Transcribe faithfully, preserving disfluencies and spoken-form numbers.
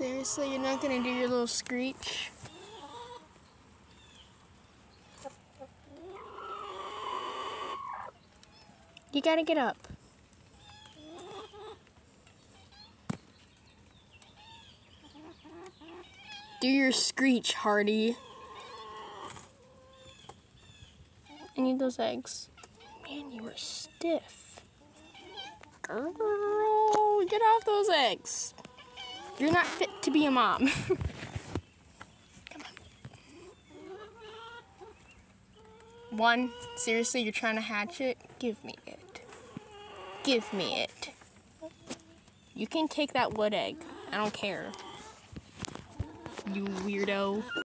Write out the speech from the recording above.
Seriously, you're not gonna do your little screech? You gotta get up. Do your screech, Hardy. I need those eggs. Man, you are stiff. Girl, get off those eggs. You're not fit to be a mom. Come on. One, seriously, you're trying to hatch it? Give me it. Give me it. You can take that wood egg. I don't care. You weirdo.